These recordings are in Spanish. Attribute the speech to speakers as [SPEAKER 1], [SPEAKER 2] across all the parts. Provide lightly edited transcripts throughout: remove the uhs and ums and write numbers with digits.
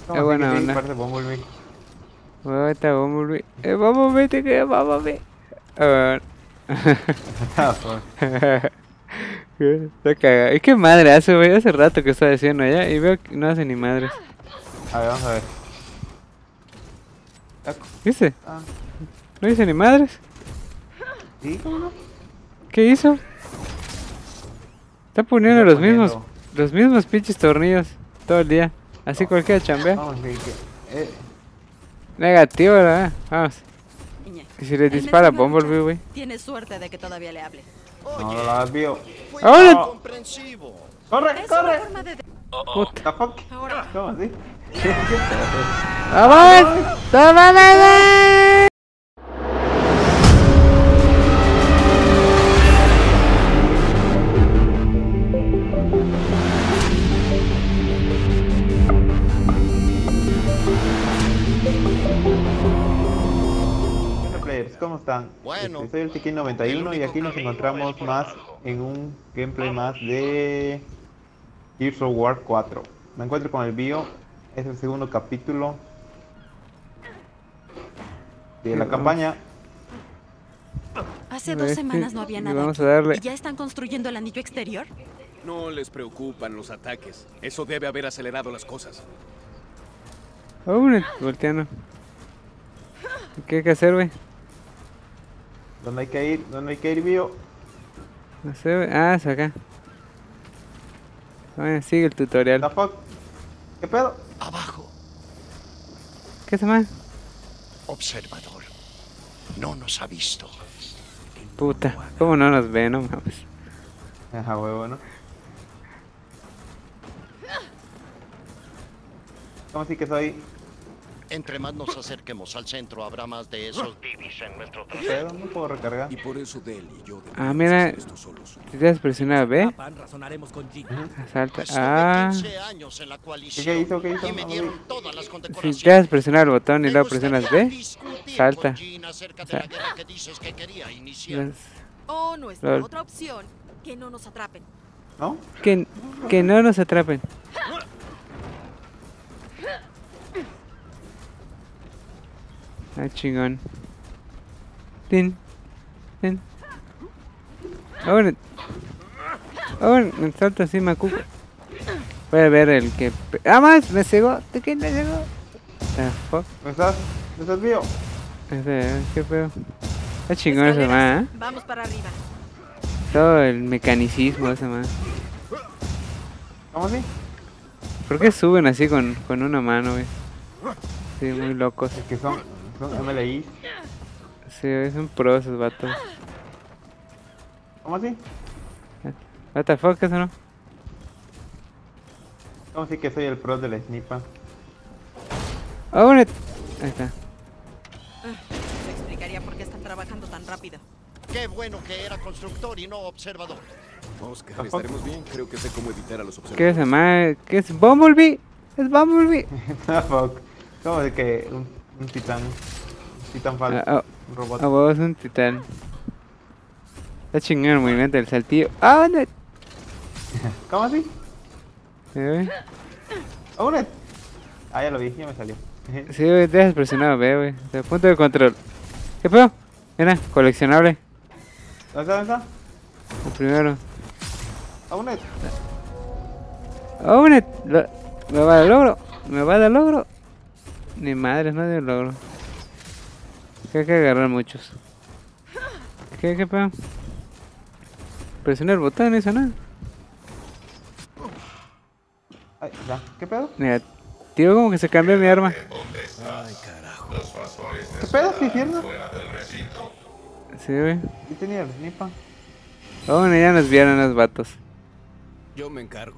[SPEAKER 1] Es buena onda.
[SPEAKER 2] Parece Bumblebee.
[SPEAKER 1] Ahorita Bumblebee. Bumblebee, te queda Bumblebee. Está cagado. Es que madre hace, güey. Hace rato que está diciendo allá y veo que no hace ni madres.
[SPEAKER 2] A ver, vamos a ver.
[SPEAKER 1] ¿Viste?
[SPEAKER 2] Ah,
[SPEAKER 1] No hizo ni madres.
[SPEAKER 2] ¿sí? ¿Cómo no?
[SPEAKER 1] ¿Qué hizo? Está poniendo los mismos pinches tornillos todo el día. Así cualquiera chambea.
[SPEAKER 2] Vamos,
[SPEAKER 1] Negativo, ¿verdad? Vamos. Y si le dispara Bumblebee, güey.
[SPEAKER 3] Tienes suerte de que todavía le hable.
[SPEAKER 2] no lo has visto.
[SPEAKER 1] ¡Ahora!
[SPEAKER 2] ¡Corre, corre!
[SPEAKER 1] Puta.
[SPEAKER 2] ¿The fuck? ¿Cómo así?
[SPEAKER 1] ¡Vamos! ¡Tómala!
[SPEAKER 2] Hola players, ¿cómo están?
[SPEAKER 4] Bueno.
[SPEAKER 2] Soy el Tiki91 y aquí nos encontramos más en un gameplay más de Gears of War 4. Me encuentro con el Bio, es el segundo capítulo de la campaña.
[SPEAKER 3] Hace 2 semanas no había
[SPEAKER 1] Y
[SPEAKER 3] nada
[SPEAKER 1] vamos
[SPEAKER 3] aquí.
[SPEAKER 1] a darle.
[SPEAKER 3] ¿Y ya están construyendo el anillo exterior?
[SPEAKER 5] No les preocupan los ataques. Eso debe haber acelerado las cosas.
[SPEAKER 1] ¡Hombre! Volteando. ¿Qué hay que hacer, güey?
[SPEAKER 2] ¿Dónde hay que ir? ¿Dónde hay que ir, Bio?
[SPEAKER 1] No sé, güey. Ah, es acá. Bueno, sigue el tutorial.
[SPEAKER 2] ¿The fuck? ¿Qué pedo?
[SPEAKER 4] Abajo,
[SPEAKER 1] ¿Qué se llama?
[SPEAKER 4] observador. No nos ha visto.
[SPEAKER 1] Puta. ¿Cómo no nos ve? No mames.
[SPEAKER 2] Ajá, huevo, ¿no? ¿Cómo así que soy?
[SPEAKER 4] Entre más nos acerquemos al centro, habrá más de esos divis en nuestro
[SPEAKER 2] ¿Qué
[SPEAKER 4] trasero.
[SPEAKER 2] pedo? No puedo recargar.
[SPEAKER 5] Y por eso Del y yo
[SPEAKER 1] Ah,
[SPEAKER 5] debemos
[SPEAKER 1] mira.
[SPEAKER 5] hacer esto solos.
[SPEAKER 1] Si te das presionado B,
[SPEAKER 6] Razonaremos con G.
[SPEAKER 1] salta.
[SPEAKER 4] Estuve
[SPEAKER 1] Ah.
[SPEAKER 4] 15 años en la coalición.
[SPEAKER 2] ¿Qué hizo? ¿Qué hizo?
[SPEAKER 4] Y me dieron todas las
[SPEAKER 1] Si
[SPEAKER 4] condecoraciones.
[SPEAKER 1] te das presionar el botón y
[SPEAKER 4] Me
[SPEAKER 1] luego presionas
[SPEAKER 4] gustaría
[SPEAKER 1] B,
[SPEAKER 4] discutir
[SPEAKER 1] salta.
[SPEAKER 4] con Jean acerca de la guerra que dices que quería iniciar.
[SPEAKER 1] Las-
[SPEAKER 3] O nuestra
[SPEAKER 1] Lol.
[SPEAKER 3] otra opción, que no nos atrapen.
[SPEAKER 2] ¿No?
[SPEAKER 1] que no nos atrapen. Ah, chingón. Tin. Tin. Ahora. Ahora, me salta así, macuco. Voy a ver el que. ¡Ah, más! Me cegó. ¿De quién me cegó? The fuck.
[SPEAKER 2] ¿Dónde estás? ¿Dónde estás, Bio?
[SPEAKER 1] ¿Qué pedo? Está chingón esa
[SPEAKER 3] Escaleras.
[SPEAKER 1] más, ¿eh?
[SPEAKER 3] Vamos para arriba.
[SPEAKER 1] Todo el mecanicismo de esa más.
[SPEAKER 2] ¿Cómo así?
[SPEAKER 1] ¿Por qué suben así con una mano, güey? Sí, muy locos.
[SPEAKER 2] Es que son MLI.
[SPEAKER 1] Sí, son pros esos vatos.
[SPEAKER 2] ¿Cómo así?
[SPEAKER 1] What the fuck, eso no.
[SPEAKER 2] ¿Cómo así que soy el pro de la snipa?
[SPEAKER 1] Oh, ahí está.
[SPEAKER 3] Se explicaría por qué están trabajando tan rápido.
[SPEAKER 4] Qué bueno que era constructor y no observador.
[SPEAKER 5] Oscar, estaremos bien. Creo que sé cómo evitar a los
[SPEAKER 1] ¿Qué es
[SPEAKER 5] observadores.
[SPEAKER 1] esa madre? ¿Qué es Bumblebee? Es Bumblebee.
[SPEAKER 2] The fuck. ¿Cómo de que un titán? Un titán falso. Un robot.
[SPEAKER 1] A vos un titán. Está chingón el movimiento del saltillo. ¡Ah, no!
[SPEAKER 2] ¿Cómo así?
[SPEAKER 1] Ve.
[SPEAKER 2] ¡Oh, net! Ah, ya lo vi, ya me salió.
[SPEAKER 1] Sí, güey, dejas presionado, ve, güey. O sea, punto de control. ¿Qué pedo? Mira, coleccionable.
[SPEAKER 2] ¿Dónde está? ¿Dónde está?
[SPEAKER 1] El primero.
[SPEAKER 2] ¡Oh, net!
[SPEAKER 1] ¡Oh, net! Me va a dar logro. Me va a dar logro. Ni madre, no dio logro. Que hay que agarrar muchos. ¿Qué pedo? Presiona el botón, eso no.
[SPEAKER 2] Ay, ya. ¿Qué pedo?
[SPEAKER 1] Mira, tío, como que se cambió mi arma.
[SPEAKER 5] Ay, carajo.
[SPEAKER 2] ¿Qué pedo? ¿Sí es cierto?
[SPEAKER 1] Sí, güey.
[SPEAKER 2] Yo tenía el snipa.
[SPEAKER 1] Oh, bueno, ya nos vieron los vatos.
[SPEAKER 5] Yo me encargo.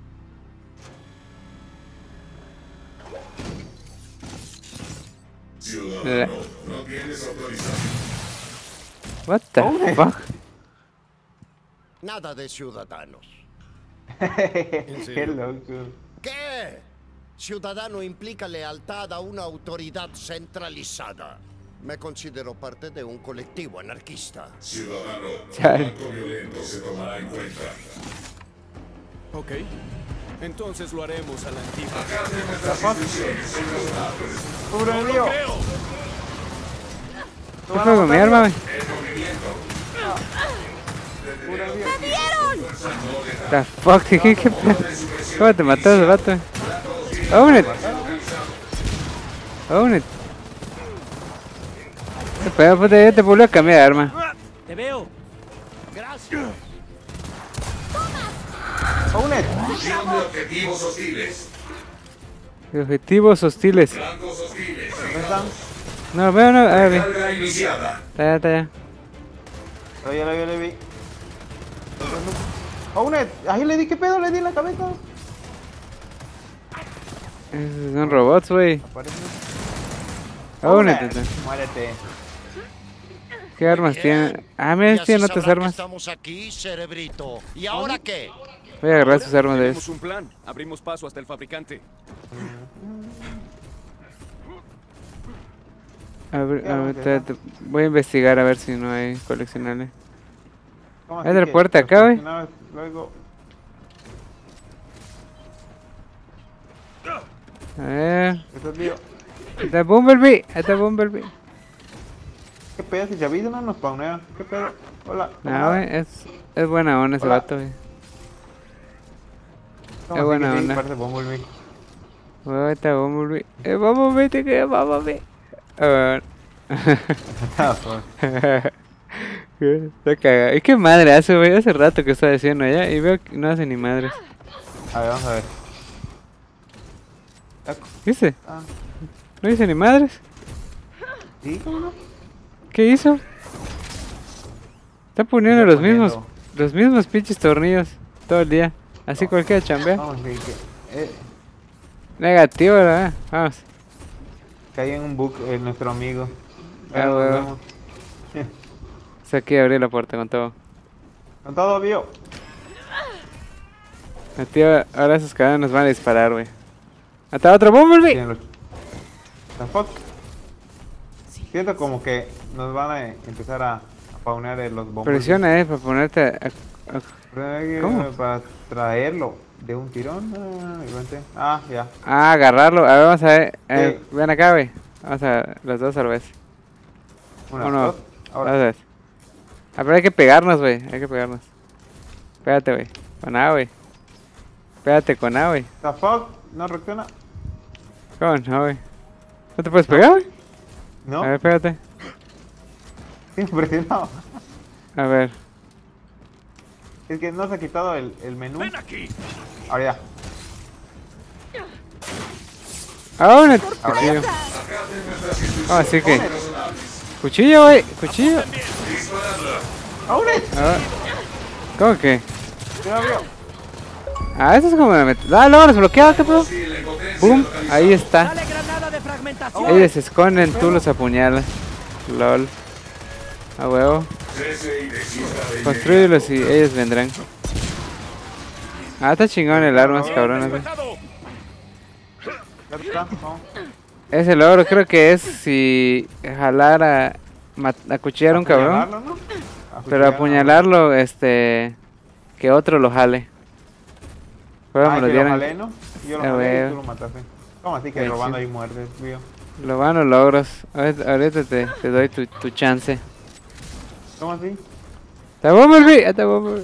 [SPEAKER 1] La- What the fuck?
[SPEAKER 4] Nada de ciudadanos.
[SPEAKER 2] Qué loco.
[SPEAKER 4] ¿Qué? Ciudadano implica lealtad a una autoridad centralizada. Me considero parte de un colectivo anarquista.
[SPEAKER 1] Chale.
[SPEAKER 5] Ok. Entonces lo haremos a la antigua.
[SPEAKER 2] ¡Cubre el mío!
[SPEAKER 1] ¿Qué fue con mi arma, güey? The fuck, ¿qué? ¿Cómo te mató ese vato? Own it. Own it. ¿Qué pedo, puta? Ya te volvió a cambiar de arma.
[SPEAKER 5] Te veo.
[SPEAKER 3] Gracias.
[SPEAKER 2] ¡Own it!
[SPEAKER 6] Visión de objetivos hostiles.
[SPEAKER 1] Objetivos hostiles.
[SPEAKER 6] Blancos hostiles.
[SPEAKER 2] ¿Dónde están?
[SPEAKER 1] No, veo, no. A ver,
[SPEAKER 6] Carga iniciada.
[SPEAKER 1] está ya.
[SPEAKER 2] Ya le vi. ¡Own it! ¡Ahí le di! ¿Qué pedo? Le di en la cabeza.
[SPEAKER 1] Esos son robots, güey.
[SPEAKER 2] Aparece.
[SPEAKER 1] Own it.
[SPEAKER 2] Muérete.
[SPEAKER 1] ¿Qué armas tienen? Ah, mira,
[SPEAKER 4] Ya
[SPEAKER 1] tienen
[SPEAKER 4] se
[SPEAKER 1] otras
[SPEAKER 4] sabrá que
[SPEAKER 1] armas.
[SPEAKER 4] estamos aquí, cerebrito. ¿Y ahora qué?
[SPEAKER 1] Voy a agarrar sus armas de
[SPEAKER 5] Tenemos
[SPEAKER 1] eso.
[SPEAKER 5] un plan. Abrimos paso hasta el fabricante.
[SPEAKER 1] A ver, voy a investigar a ver si no hay coleccionables.
[SPEAKER 2] ¿Cómo
[SPEAKER 1] Hay
[SPEAKER 2] así
[SPEAKER 1] otra
[SPEAKER 2] que
[SPEAKER 1] puerta acá, güey.
[SPEAKER 2] Luego.
[SPEAKER 1] A ver.
[SPEAKER 2] Eso es mío.
[SPEAKER 1] Ahí está Bumblebee. Ahí está Bumblebee.
[SPEAKER 2] ¿Qué pedo? Si Chavizo no nos spawnea. ¿Qué pedo? Hola.
[SPEAKER 1] No, güey, es buena onda ese
[SPEAKER 2] Hola.
[SPEAKER 1] vato, güey.
[SPEAKER 2] ¿Cómo
[SPEAKER 1] es
[SPEAKER 2] así
[SPEAKER 1] buena
[SPEAKER 2] que sí?
[SPEAKER 1] onda.
[SPEAKER 2] Parece Bumblebee.
[SPEAKER 1] Ahí está Bumblebee. Bumblebee, te queda Bumblebee. A ver. Está cagado. ¿Y qué madre hace, güey? Hace rato que está diciendo allá y veo que no hace ni madres.
[SPEAKER 2] A ver, vamos a ver.
[SPEAKER 1] ¿Qué hice?
[SPEAKER 2] Ah,
[SPEAKER 1] ¿No hice ni madres?
[SPEAKER 2] ¿sí? ¿Cómo no?
[SPEAKER 1] ¿Qué hizo? Está poniendo
[SPEAKER 2] Está
[SPEAKER 1] los mismos pinches tornillos todo el día. Así cualquiera chambea.
[SPEAKER 2] Vamos,
[SPEAKER 1] Negativo, ¿verdad? Vamos.
[SPEAKER 2] cae en un bug nuestro amigo.
[SPEAKER 1] Ah,
[SPEAKER 2] Nos
[SPEAKER 1] huevo.
[SPEAKER 2] vemos.
[SPEAKER 1] Es aquí abrir la puerta con todo.
[SPEAKER 2] Con todo, vio.
[SPEAKER 1] La tía, ahora esos cadenas nos van a disparar, güey. ¡Hasta otro Bumblebee!
[SPEAKER 2] Tienen los- The fuck? Siento como que nos van a empezar a spawnear los bombos.
[SPEAKER 1] Presiona, para ponerte ¿Cómo?
[SPEAKER 2] Para traerlo de un tirón. Vente. Ah, ya.
[SPEAKER 1] Ah, agarrarlo. A ver, vamos a ver.
[SPEAKER 2] Sí.
[SPEAKER 1] Ven acá, güey. Vamos a los dos a la vez.
[SPEAKER 2] Una,
[SPEAKER 1] Uno.
[SPEAKER 2] dos. Ahora.
[SPEAKER 1] Otra vez. Ah, pero hay que pegarnos, güey. Hay que pegarnos. Pégate, güey. Con A, güey. Pégate con A, güey.
[SPEAKER 2] The fuck? No reacciona.
[SPEAKER 1] ¿Cómo no, güey? ¿No te puedes pegar, güey?
[SPEAKER 2] No.
[SPEAKER 1] A ver, pégate.
[SPEAKER 2] Impresionado.
[SPEAKER 1] A ver.
[SPEAKER 2] Es que no se ha quitado el menú.
[SPEAKER 5] ¡Ven aquí!
[SPEAKER 2] Ahora ya.
[SPEAKER 1] Ahora,
[SPEAKER 2] Ahora
[SPEAKER 1] cuchillo.
[SPEAKER 2] ya.
[SPEAKER 1] Ah, así que. Cuchillo, güey. Cuchillo.
[SPEAKER 2] ¡Ahora!
[SPEAKER 1] Ah, ¿cómo que?
[SPEAKER 2] Ya vio.
[SPEAKER 1] Ah, eso es como de meter. Ah, luego desbloqueado, ¿qué pedo? Boom, ahí está.
[SPEAKER 3] Dale granada de fragmentación.
[SPEAKER 1] Ellos se esconden, tú los apuñalas. LOL. A huevo. Construyelos y ellos vendrán. Ah, está chingón el arma, es cabrón. ¿No?
[SPEAKER 2] Ya está. Vamos.
[SPEAKER 1] Ese logro creo que es si jalar acuchillar a un cabrón.
[SPEAKER 2] Apuñalarlo, ¿no?
[SPEAKER 1] Pero apuñalarlo, que otro lo jale. Pero me
[SPEAKER 2] Ah,
[SPEAKER 1] lo
[SPEAKER 2] que
[SPEAKER 1] dieron.
[SPEAKER 2] jalé, ¿no? Yo lo
[SPEAKER 1] Ah,
[SPEAKER 2] jalé y
[SPEAKER 1] huevo.
[SPEAKER 2] tú lo mataste. ¿Cómo así que
[SPEAKER 1] Sí,
[SPEAKER 2] robando
[SPEAKER 1] sí.
[SPEAKER 2] ahí muertes, vio?
[SPEAKER 1] Lo van los logros. Ahorita te doy tu chance.
[SPEAKER 2] ¿Cómo así?
[SPEAKER 1] ¡Está Bumblebee! ¡Está Bumblebee!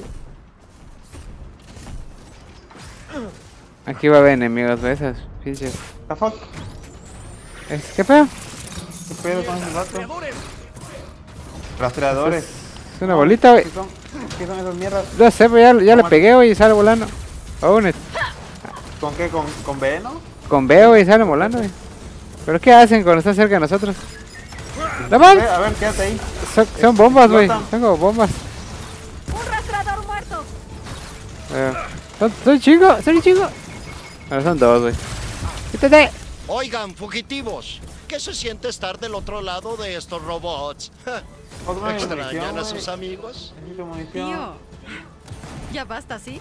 [SPEAKER 1] Aquí va a haber enemigos, ¿ves? Esas pinches.
[SPEAKER 2] The fuck?
[SPEAKER 1] ¿Qué pedo?
[SPEAKER 2] ¿Qué pedo con ese vato? Rastreadores.
[SPEAKER 1] Es una bolita, güey.
[SPEAKER 2] ¿Qué son esas mierdas?
[SPEAKER 1] No sé, pero ya le pegué, güey, y sale volando. Own it.
[SPEAKER 2] ¿Con qué? ¿Con veneno?
[SPEAKER 1] Con B, güey, sale volando, güey. ¿Pero qué hacen cuando están cerca de nosotros? ¡No man!
[SPEAKER 2] A ver, quédate ahí.
[SPEAKER 1] Son bombas, güey.
[SPEAKER 2] Explotan.
[SPEAKER 1] Son como bombas.
[SPEAKER 3] Un rastreador muerto.
[SPEAKER 1] Son chingos, son chingos. Ahora son dos, güey. ¡Quítate!
[SPEAKER 4] Oigan, fugitivos, ¿qué se siente estar del otro lado de estos robots?
[SPEAKER 2] Otra
[SPEAKER 4] ¿Extrañan a
[SPEAKER 2] munición,
[SPEAKER 4] sus
[SPEAKER 2] güey.
[SPEAKER 4] amigos?
[SPEAKER 2] Necesito munición.
[SPEAKER 3] Tío. Ya basta, ¿sí?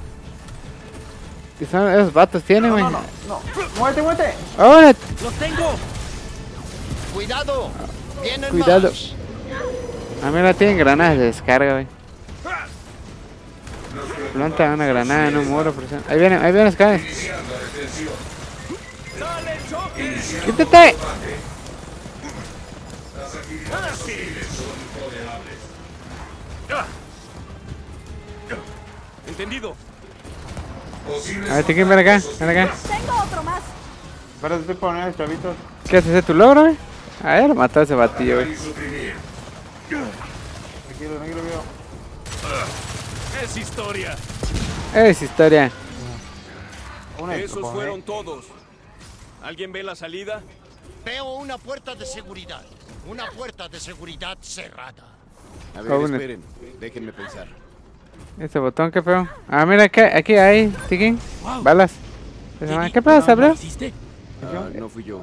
[SPEAKER 1] Y son esos vatos tienen, güey.
[SPEAKER 2] No. ¡Muévete, muévete!
[SPEAKER 1] Own it.
[SPEAKER 3] ¡Los tengo!
[SPEAKER 4] ¡Cuidado! ¡Vienen
[SPEAKER 1] Cuidado.
[SPEAKER 4] más!
[SPEAKER 1] A mí la tienen granadas de descarga, güey. Planta una granada en un muro. Ahí viene, Sky.
[SPEAKER 6] Iniciando detención.
[SPEAKER 5] ¡Sale el choque!
[SPEAKER 1] ¡Quítate!
[SPEAKER 6] Las actividades hostiles son intolerables.
[SPEAKER 5] Entendido.
[SPEAKER 6] Posibles
[SPEAKER 1] A ver, Tiquín, ven acá,
[SPEAKER 6] contactos
[SPEAKER 1] ven acá.
[SPEAKER 6] hostiles.
[SPEAKER 3] Tengo otro más.
[SPEAKER 2] Espera, estoy poniendo chavitos.
[SPEAKER 1] ¿Qué haces? ¿Es tu logro, güey? A ver, mató a ese batillo, güey.
[SPEAKER 6] Y suprimir.
[SPEAKER 2] Tranquilo, veo.
[SPEAKER 5] Es historia.
[SPEAKER 1] Es historia.
[SPEAKER 2] Una
[SPEAKER 5] Esos fueron todos. ¿Alguien ve la salida?
[SPEAKER 4] Veo una puerta de seguridad. Una puerta de seguridad cerrada.
[SPEAKER 5] A ver,
[SPEAKER 1] Jóvenes.
[SPEAKER 5] esperen. Déjenme pensar.
[SPEAKER 1] Este botón, qué feo. Ah, mira, aquí hay, Tiquín. Balas. ¿Qué pasa, bro?
[SPEAKER 5] No fui yo.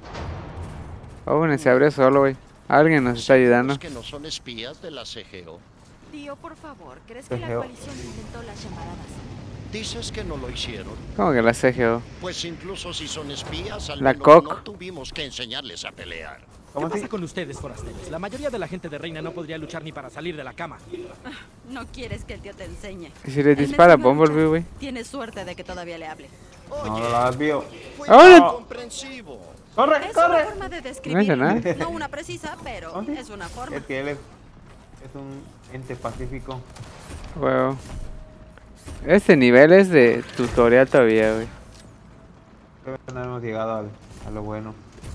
[SPEAKER 1] Se abrió solo, güey. Alguien nos está ayudando.
[SPEAKER 4] ¿Seguros que no son espías de la CGO?
[SPEAKER 3] Tío, por favor, ¿crees que la
[SPEAKER 2] Ejeo.
[SPEAKER 3] coalición inventó las llamaradas?
[SPEAKER 4] Dices que no lo hicieron.
[SPEAKER 1] ¿Cómo que la CGO?
[SPEAKER 4] Pues incluso si son espías, al
[SPEAKER 1] La
[SPEAKER 4] menos
[SPEAKER 1] COC.
[SPEAKER 4] no tuvimos que enseñarles a pelear.
[SPEAKER 2] ¿Cómo
[SPEAKER 7] ¿Qué
[SPEAKER 2] así?
[SPEAKER 7] pasa con ustedes, forasteros? La mayoría de la gente de Reina no podría luchar ni para salir de la cama.
[SPEAKER 3] No quieres que el tío te enseñe.
[SPEAKER 1] ¿Y si le
[SPEAKER 3] Él me
[SPEAKER 1] dispara a
[SPEAKER 3] enseñó a
[SPEAKER 1] Bumblebee,
[SPEAKER 3] luchar.
[SPEAKER 1] güey?
[SPEAKER 3] Tienes suerte de que todavía le hable.
[SPEAKER 2] No, no la vio.
[SPEAKER 4] Fue
[SPEAKER 1] ¡Ahora!
[SPEAKER 4] comprensivo.
[SPEAKER 2] ¡Corre,
[SPEAKER 3] Es una
[SPEAKER 2] corre!
[SPEAKER 3] forma de
[SPEAKER 1] No
[SPEAKER 3] describirlo.
[SPEAKER 1] hice nada.
[SPEAKER 3] No una precisa, pero
[SPEAKER 2] ¿Oh, sí?
[SPEAKER 3] es una forma.
[SPEAKER 2] Es que él es un ente pacífico.
[SPEAKER 1] Huevo. Este nivel es de tutorial todavía, güey.
[SPEAKER 2] Creo que no hemos llegado a lo bueno.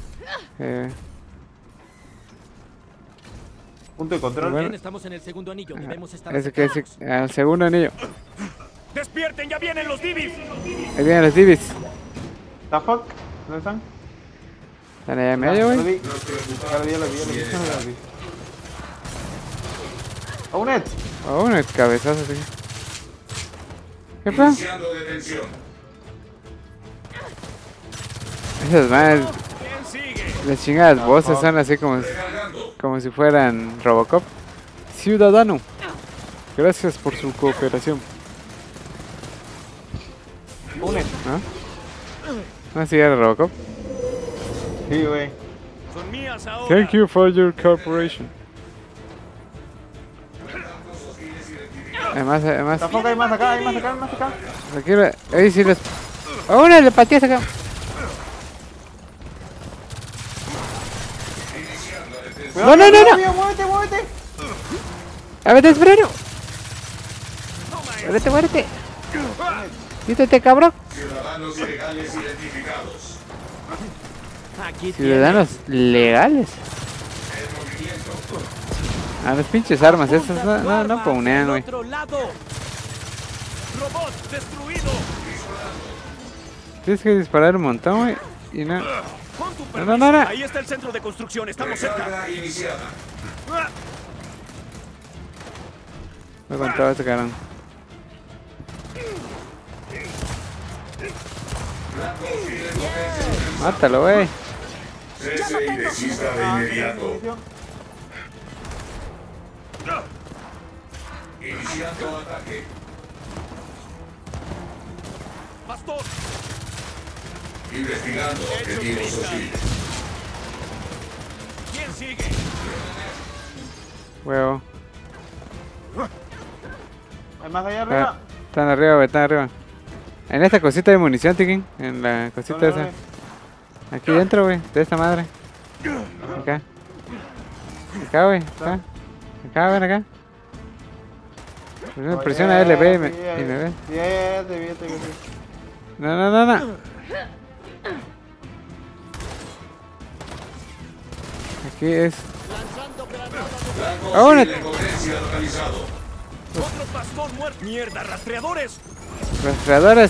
[SPEAKER 2] Punto de control.
[SPEAKER 1] Bueno.
[SPEAKER 7] Bien, estamos en el segundo anillo. Debemos estar
[SPEAKER 1] Ese que es
[SPEAKER 7] acercados.
[SPEAKER 1] al segundo anillo.
[SPEAKER 5] ¡Despierten! ¡Ya vienen los divis!
[SPEAKER 1] Ahí vienen los divis.
[SPEAKER 2] ¿The fuck? ¿Dónde están?
[SPEAKER 1] Están allá en medio,
[SPEAKER 2] Lo
[SPEAKER 1] güey.
[SPEAKER 2] vi. Ya lo vi. ¡Oh, un net!
[SPEAKER 1] Oh, un cabezazo, sí. ¿Qué pasa?
[SPEAKER 6] Iniciando detención.
[SPEAKER 1] Esas madres,
[SPEAKER 5] ¿Quién sigue?
[SPEAKER 1] las chingadas voces son así como si fueran Robocop. Ciudadano, gracias por su cooperación. ¿No? ¿No sigue Robocop?
[SPEAKER 2] Sí, güey.
[SPEAKER 5] Son mías ahora.
[SPEAKER 1] Thank you for your cooperation. Además,
[SPEAKER 2] ¿The fuck? Hay más acá.
[SPEAKER 1] aquí, ahí sí les... ¡Oh, una le pateas acá! ¡No!
[SPEAKER 2] ¡Muévete!
[SPEAKER 1] ¡A ver, desfreno! ¡Muérete! ¡Quítate, cabrón!
[SPEAKER 6] Ciudadanos legales identificados.
[SPEAKER 7] Aquí
[SPEAKER 1] Ciudadanos legales. A las pinches armas, esas no paunean, güey.
[SPEAKER 7] otro lado.
[SPEAKER 5] ¡Robot destruido!
[SPEAKER 1] Tienes que disparar un montón, güey. Y no.
[SPEAKER 5] Con tu
[SPEAKER 1] No,
[SPEAKER 5] permiso.
[SPEAKER 1] no.
[SPEAKER 5] Ahí está el centro de construcción. Estamos cerca.
[SPEAKER 6] Recarga iniciada.
[SPEAKER 1] Me contaba este cabrón. Mátalo, güey.
[SPEAKER 6] Cese y desista de inmediato. Iniciando ataque.
[SPEAKER 5] ¡Pastor!
[SPEAKER 6] Investigando objetivos hostiles.
[SPEAKER 5] ¿Quién sigue?
[SPEAKER 1] Huevo.
[SPEAKER 2] Hay más allá arriba.
[SPEAKER 1] Están arriba, güey, están arriba. En esta cosita de munición, Tiquín. En la cosita esa. Aquí dentro, güey, de esta madre. Acá. Acá, güey. Acá, ven acá. Presiona LB y me ve.
[SPEAKER 2] Sí, te vi.
[SPEAKER 1] No. Aquí es.
[SPEAKER 6] Blanco hostil en potencia localizado.
[SPEAKER 5] ¡Otro pastor muerto! ¡Mierda! ¡Rastreadores!
[SPEAKER 1] Rastreadores.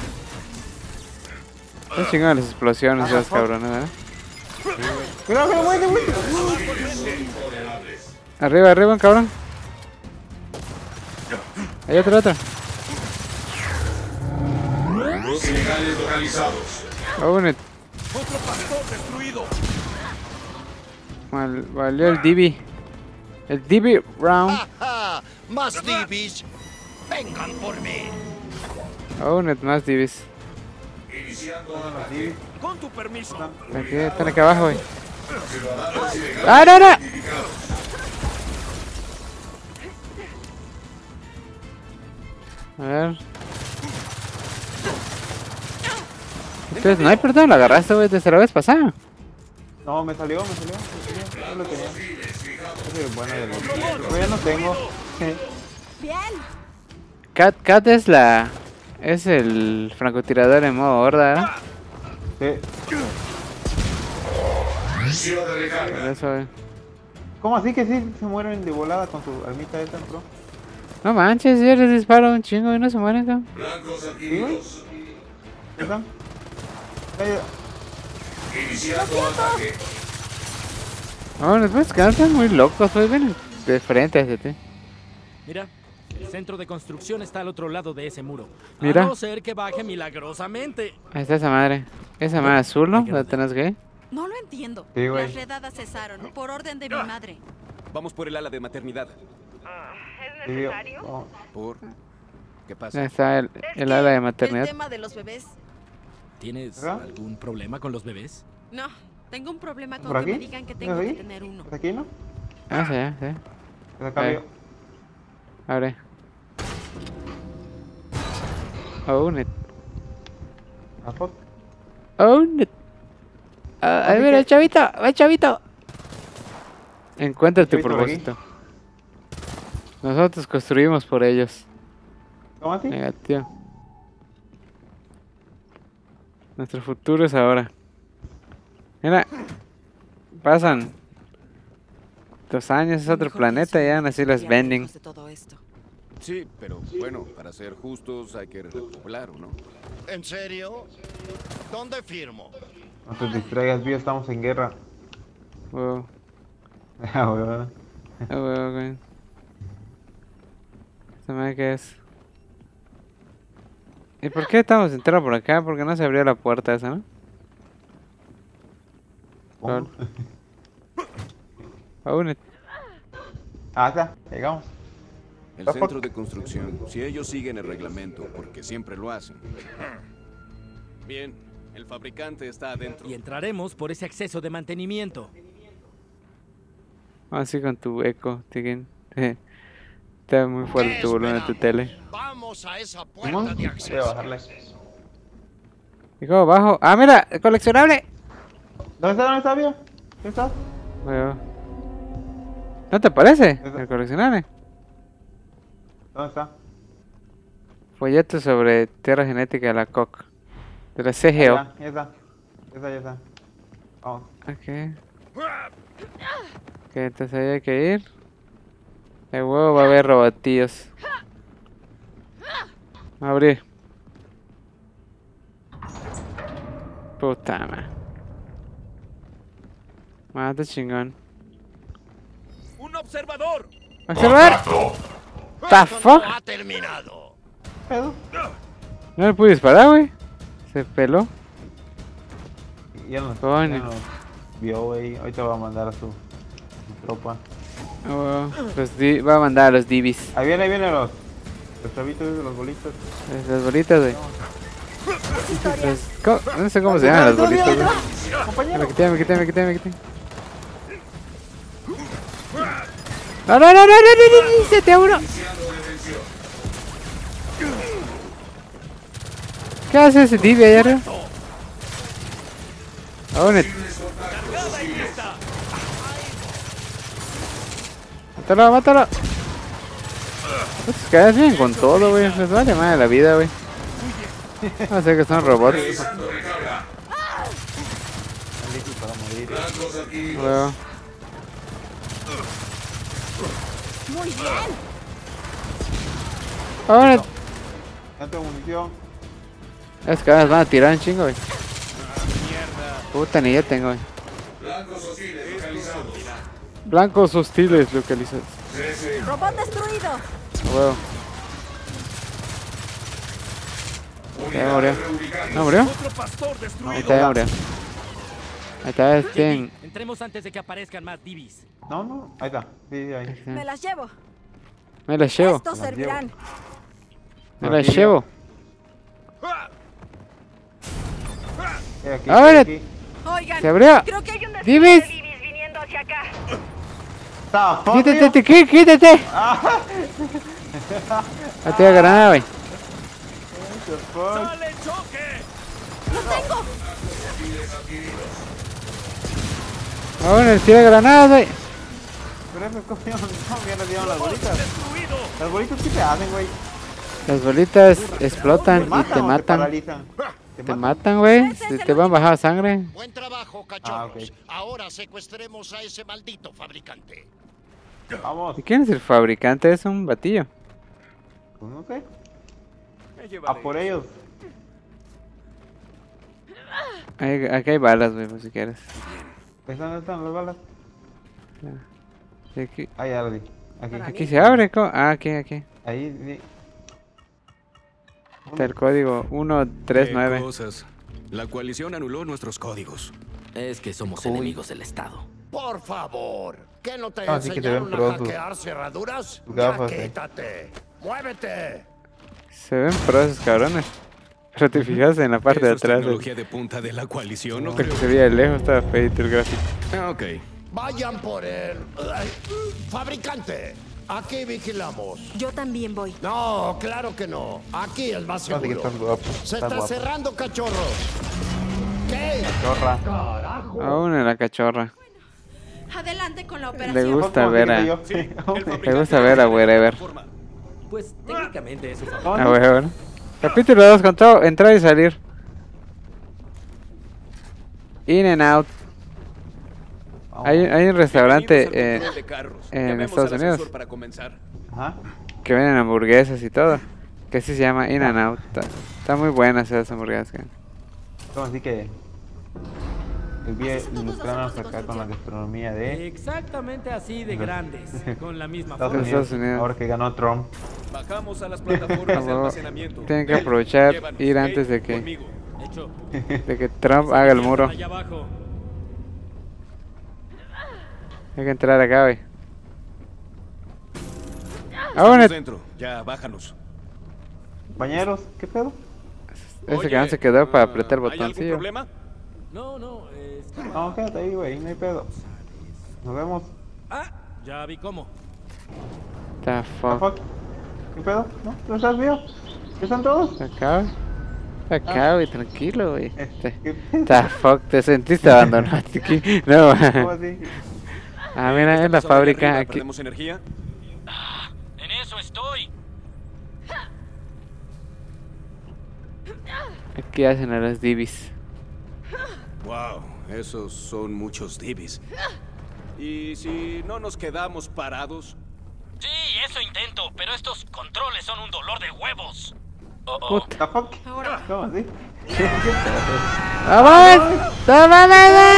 [SPEAKER 1] Están chingadas las explosiones, esas cabrones, ¿verdad?
[SPEAKER 2] Cuidado, muévete.
[SPEAKER 6] Intolerables.
[SPEAKER 1] Arriba, un cabrón. Hay otro.
[SPEAKER 6] Los ilegales localizados.
[SPEAKER 1] Uno.
[SPEAKER 5] ¡Otro pastor destruido!
[SPEAKER 1] Valió el DB. El DB round.
[SPEAKER 4] ¡Ja! ¡Más divis! ¡Vengan por mí!
[SPEAKER 1] Uno más DBs.
[SPEAKER 6] Iniciando ataque.
[SPEAKER 5] Con tu permiso.
[SPEAKER 1] Aquí, están acá abajo, güey.
[SPEAKER 6] Ciudadanos ilegales
[SPEAKER 1] ¡Ah, no!
[SPEAKER 6] identificados.
[SPEAKER 1] ver. Entonces, no hay perdón, lo agarraste, güey, desde la vez pasada.
[SPEAKER 2] No, me salió. No lo tenía. Ese es bueno de los... Pero ya no tengo.
[SPEAKER 3] Bien.
[SPEAKER 1] Cat es la... Es el francotirador en modo horda, ¿eh?
[SPEAKER 2] Sí.
[SPEAKER 6] Misión de recarga.
[SPEAKER 1] Por eso, güey.
[SPEAKER 2] ¿Cómo así que sí se mueren de volada con su armita esa, bro?
[SPEAKER 1] No manches, yo les disparo un chingo y no se mueren, cabrón.
[SPEAKER 6] Blancos adquiridos.
[SPEAKER 2] ¿Esa?
[SPEAKER 6] Iniciando ataque.
[SPEAKER 1] No, después que están muy locos, pues ven de frente hacia ti.
[SPEAKER 7] Mira, el centro de construcción está al otro lado de ese muro.
[SPEAKER 1] Mira.
[SPEAKER 7] A no ser que baje milagrosamente.
[SPEAKER 1] Ahí está esa madre. Esa madre azul, ¿no? ¿La tenés que?
[SPEAKER 3] No lo entiendo.
[SPEAKER 2] Sí, güey.
[SPEAKER 3] Las redadas cesaron por orden de mi madre.
[SPEAKER 5] Vamos por el ala de maternidad.
[SPEAKER 2] ¿Es necesario?
[SPEAKER 5] ¿Por? ¿Qué
[SPEAKER 1] Ahí
[SPEAKER 5] pasa?
[SPEAKER 1] está el ala de maternidad.
[SPEAKER 3] El tema de los bebés.
[SPEAKER 7] ¿Tienes
[SPEAKER 2] ¿Verdad?
[SPEAKER 7] algún problema con los bebés?
[SPEAKER 3] No, tengo un problema con
[SPEAKER 2] ¿Por
[SPEAKER 3] que
[SPEAKER 2] aquí?
[SPEAKER 3] me digan que
[SPEAKER 2] ¿Es
[SPEAKER 3] tengo que
[SPEAKER 2] ahí?
[SPEAKER 3] tener uno.
[SPEAKER 2] ¿Es aquí, no?
[SPEAKER 1] Ah, sí, sí.
[SPEAKER 2] Es acá, amigo.
[SPEAKER 1] Abre. Own it.
[SPEAKER 2] ¿La foto?
[SPEAKER 1] Own it. Ahí mira, el chavito, va el chavito. Encuentra tu
[SPEAKER 2] Chavito por aquí.
[SPEAKER 1] propósito. Nosotros construimos por ellos.
[SPEAKER 2] ¿Cómo así?
[SPEAKER 1] Negativo. Nuestro futuro es ahora. Mira, pasan 2 años, es otro
[SPEAKER 3] Mejor
[SPEAKER 1] planeta y
[SPEAKER 3] pienso
[SPEAKER 1] aún así
[SPEAKER 3] en
[SPEAKER 1] los
[SPEAKER 3] el
[SPEAKER 1] vending.
[SPEAKER 3] lejos de todo esto.
[SPEAKER 5] Sí, pero bueno, para ser justos hay que repoblar, ¿o no?
[SPEAKER 4] ¿En serio? ¿Dónde firmo?
[SPEAKER 2] No te distraigas, Bio, estamos en guerra.
[SPEAKER 1] Wow,
[SPEAKER 2] Ah, huevada.
[SPEAKER 1] wow, güey. ¿Esta madre qué es? ¿Y por qué estamos entrando por acá? Porque no se abrió la puerta esa, ¿no?
[SPEAKER 2] ¿Cómo?
[SPEAKER 1] Own it.
[SPEAKER 2] Ah, está, llegamos.
[SPEAKER 5] El centro de construcción, si ellos siguen el reglamento, porque siempre lo hacen. Bien, el fabricante está adentro.
[SPEAKER 7] Y entraremos por ese exceso de mantenimiento.
[SPEAKER 1] Así con tu eco, Tigen. Está muy fuerte tu volumen de tu tele.
[SPEAKER 4] Vamos a esa
[SPEAKER 2] ¿Cómo?
[SPEAKER 4] puerta de
[SPEAKER 2] Voy a
[SPEAKER 4] acceso.
[SPEAKER 2] bajarle.
[SPEAKER 1] ¿Y cómo bajo? ¡Ah, mira! ¡El coleccionable!
[SPEAKER 2] ¿Dónde está, Bio? ¿Dónde estás?
[SPEAKER 1] Bueno. ¿No te parece?
[SPEAKER 2] Eso.
[SPEAKER 1] El coleccionable.
[SPEAKER 2] ¿Dónde está?
[SPEAKER 1] Folleto sobre tierra genética de la COC. De la CGO.
[SPEAKER 2] Ya está. Ya está. Vamos.
[SPEAKER 1] Ok. Ok, entonces ahí hay que ir. De huevo va a haber robotillos. Abrir. Puta madre. Mata chingón.
[SPEAKER 7] ¡Un observador!
[SPEAKER 1] ¡Observar! ¿The
[SPEAKER 4] Esto
[SPEAKER 1] fuck?
[SPEAKER 4] no ha terminado.
[SPEAKER 2] ¿Pedo?
[SPEAKER 1] No le pude disparar, güey. Se peló.
[SPEAKER 2] Ya nos
[SPEAKER 1] Coño.
[SPEAKER 2] vio, güey. Ahorita va a mandar a su tropa.
[SPEAKER 1] Ah, huevo. Va a mandar a los divis.
[SPEAKER 2] Ahí vienen los chavitos, los bolitos.
[SPEAKER 1] Las bolitas, güey. No sé cómo se llaman las bolitas, güey. Me quité. No, 7-1. ¿Qué hace ese divi allá arriba? Own it. Mátalo. Estos caras vienen con todo, güey. Les vale madre la vida, güey. No sé que son robots.
[SPEAKER 6] Realizando recarga.
[SPEAKER 2] Están listos para morir.
[SPEAKER 6] Blancos adquiridos.
[SPEAKER 1] Luego.
[SPEAKER 3] Muy bien.
[SPEAKER 1] Own it.
[SPEAKER 2] Ya tengo munición.
[SPEAKER 1] Las caras van a tirar un chingo, güey. Puta, ni yo tengo, güey.
[SPEAKER 6] Blancos hostiles localizados.
[SPEAKER 1] Blancos hostiles localizados.
[SPEAKER 3] Robot destruido.
[SPEAKER 1] Huevo. Ya murió. ¿No murió?
[SPEAKER 7] ¡Otro pastor
[SPEAKER 1] Ahí
[SPEAKER 7] destruido!
[SPEAKER 1] está, ya murió. Ahí está,
[SPEAKER 7] Jackie, entremos antes de que aparezcan más divis.
[SPEAKER 2] No. Ahí está. Sí, ahí.
[SPEAKER 3] Me las llevo.
[SPEAKER 1] Me la llevo.
[SPEAKER 3] Estos servirán.
[SPEAKER 1] Me la llevo.
[SPEAKER 2] Aquí,
[SPEAKER 1] A ver.
[SPEAKER 2] aquí.
[SPEAKER 3] Oigan,
[SPEAKER 1] Se abrió.
[SPEAKER 3] creo que hay un
[SPEAKER 1] Divis.
[SPEAKER 3] desfile de divis viniendo hacia acá.
[SPEAKER 2] ¡Está fuck,
[SPEAKER 1] Quítate,
[SPEAKER 2] tío!
[SPEAKER 1] quítate. Ahí te voy a ganar, güey.
[SPEAKER 2] the fuck?
[SPEAKER 7] ¡Sale choque!
[SPEAKER 3] ¡Lo tengo!
[SPEAKER 1] Vámonos, tira granadas, güey.
[SPEAKER 2] Pero eso, ¿cómo mierda dieron las bolitas?
[SPEAKER 7] ¡Destruido!
[SPEAKER 2] Las bolitas, ¿qué te hacen, güey?
[SPEAKER 1] Las bolitas explotan y te
[SPEAKER 2] o te
[SPEAKER 1] matan.
[SPEAKER 2] paralizan?
[SPEAKER 1] Te matan, güey. Te van a bajar sangre.
[SPEAKER 4] Buen trabajo, cachorros.
[SPEAKER 2] ok.
[SPEAKER 4] Ahora secuestremos a ese maldito fabricante.
[SPEAKER 2] Vamos.
[SPEAKER 1] ¿Y quién es el fabricante? Es un batillo.
[SPEAKER 2] Pues no sé.
[SPEAKER 5] Me
[SPEAKER 2] A
[SPEAKER 5] llevaré.
[SPEAKER 2] por ellos.
[SPEAKER 1] Aquí hay balas, güey, por si quieres.
[SPEAKER 2] ¿Dónde están las balas?
[SPEAKER 1] Y aquí,
[SPEAKER 2] Ah, ya lo vi. Aquí.
[SPEAKER 1] aquí se abre. Ah, aquí.
[SPEAKER 2] Ahí, sí.
[SPEAKER 1] Está el código
[SPEAKER 8] Qué
[SPEAKER 1] 139.
[SPEAKER 8] cosas. La coalición anuló nuestros códigos.
[SPEAKER 9] Es que somos
[SPEAKER 2] Uy.
[SPEAKER 9] enemigos del Estado.
[SPEAKER 4] Por favor, ¿qué no te
[SPEAKER 2] Así que te ven
[SPEAKER 4] enseñaron a
[SPEAKER 2] pros
[SPEAKER 4] hackear cerraduras?
[SPEAKER 2] tus
[SPEAKER 4] Ya
[SPEAKER 2] gafas,
[SPEAKER 4] quítate. ¡Muévete!
[SPEAKER 1] Se ven pros esos cabrones. Pero te fijas en la parte de
[SPEAKER 8] Eso es
[SPEAKER 1] atrás.
[SPEAKER 8] tecnología de punta de la coalición, ¿no?
[SPEAKER 1] Porque se veía de lejos, estaba feito el gráfico.
[SPEAKER 8] Ah, ok.
[SPEAKER 4] Vayan por el... fabricante. Aquí vigilamos.
[SPEAKER 3] Yo también voy.
[SPEAKER 4] No, claro que no. Aquí es más
[SPEAKER 2] Así que
[SPEAKER 4] seguro.
[SPEAKER 2] estás guapo.
[SPEAKER 4] Se
[SPEAKER 2] Estás
[SPEAKER 4] está
[SPEAKER 2] guapo.
[SPEAKER 4] cerrando, cachorros. ¿Qué?
[SPEAKER 2] Chorra.
[SPEAKER 1] Aún en la cachorra.
[SPEAKER 3] Adelante con la
[SPEAKER 1] Le
[SPEAKER 3] operación.
[SPEAKER 1] gusta
[SPEAKER 2] ¿Cómo
[SPEAKER 1] ver
[SPEAKER 2] dije
[SPEAKER 1] a...
[SPEAKER 2] yo?
[SPEAKER 5] Sí, el
[SPEAKER 1] Le
[SPEAKER 5] fabricante
[SPEAKER 1] gusta ver a Wherever.
[SPEAKER 5] forma.
[SPEAKER 7] Pues técnicamente es su
[SPEAKER 2] ¿Dónde?
[SPEAKER 1] Ah, bueno. Capítulo 2 con todo, entrar y salir. In and out.
[SPEAKER 2] Vamos.
[SPEAKER 1] Hay un
[SPEAKER 5] Bienvenidos
[SPEAKER 1] restaurante
[SPEAKER 5] al control de carros.
[SPEAKER 1] en
[SPEAKER 5] Llamemos
[SPEAKER 1] Estados
[SPEAKER 5] al
[SPEAKER 1] Unidos.
[SPEAKER 5] ascensor para comenzar.
[SPEAKER 2] Ajá.
[SPEAKER 1] Que venden hamburguesas y todo. Que así se llama In and Out. Está muy buenas esas hamburguesas. Que...
[SPEAKER 2] Como así que... El día
[SPEAKER 3] Así son todos los
[SPEAKER 2] ilustrarnos
[SPEAKER 3] centros de
[SPEAKER 2] acá con la gastronomía de
[SPEAKER 7] Exactamente así de grandes, con la misma
[SPEAKER 2] Estados
[SPEAKER 7] forma.
[SPEAKER 2] Unidos.
[SPEAKER 1] Estados Unidos.
[SPEAKER 2] Ahora que ganó Trump.
[SPEAKER 5] Bajamos a las plataformas de
[SPEAKER 1] Luego,
[SPEAKER 5] almacenamiento.
[SPEAKER 1] tienen que aprovechar
[SPEAKER 5] Llévanos,
[SPEAKER 1] ir
[SPEAKER 5] ¿ok?
[SPEAKER 1] antes de que,
[SPEAKER 5] Conmigo.
[SPEAKER 7] Hecho.
[SPEAKER 1] Trump haga el muro.
[SPEAKER 7] Allá abajo.
[SPEAKER 1] Hay que entrar acá, güey.
[SPEAKER 5] Estamos
[SPEAKER 1] Ahora
[SPEAKER 5] dentro. Ya, bájanos.
[SPEAKER 2] Compañeros, ¿qué pedo?
[SPEAKER 1] ese que no se quedó para apretar el
[SPEAKER 5] ¿Hay algún
[SPEAKER 1] botoncillo.
[SPEAKER 5] problema?
[SPEAKER 7] No, está...
[SPEAKER 2] No, quédate ahí, güey, no hay pedo. Nos vemos.
[SPEAKER 7] Ah, ya vi cómo.
[SPEAKER 1] The
[SPEAKER 2] ¿The
[SPEAKER 1] fuck.
[SPEAKER 2] fuck? ¿Qué pedo? ¿No? ¿No estás vivo? ¿Qué están todos?
[SPEAKER 1] Acá, güey. Acá, güey, tranquilo, güey.
[SPEAKER 2] ¿Qué pedo?
[SPEAKER 1] The fuck, te sentiste abandonado aquí. No,
[SPEAKER 2] ¿Cómo así?
[SPEAKER 1] ah, mira,
[SPEAKER 5] ¿Qué
[SPEAKER 1] en la
[SPEAKER 5] está pasando allá
[SPEAKER 1] fábrica
[SPEAKER 5] arriba?
[SPEAKER 1] aquí.
[SPEAKER 5] ¿Perdemos energía?
[SPEAKER 7] En eso estoy.
[SPEAKER 1] Aquí hacen a las divis.
[SPEAKER 5] Wow, esos son muchos divis. ¿Y si no nos quedamos parados?
[SPEAKER 7] Sí, eso intento, pero estos controles son un dolor de huevos.
[SPEAKER 1] Puta.
[SPEAKER 2] ¿The fuck?
[SPEAKER 3] Ahora.
[SPEAKER 2] ¿Cómo así?
[SPEAKER 1] ¡Vamos! ¡Tómame!